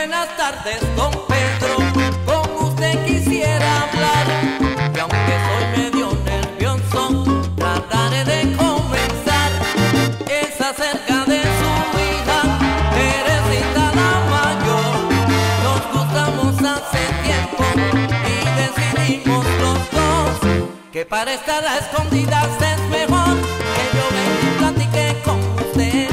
Buenas tardes, don Pedro, con usted quisiera hablar. Y aunque soy medio nervioso, trataré de comenzar. Es acerca de su hija, Teresita la mayor. Nos gustamos hace tiempo y decidimos los dos que para estar a escondidas es mejor que yo venga y platique con usted.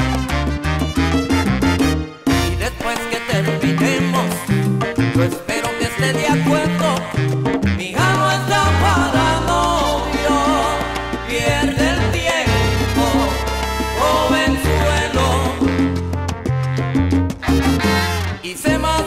Y después que terminemos, yo espero que esté de acuerdo. Mi hija no está para novio, pierde el tiempo, jovenzuelo, y se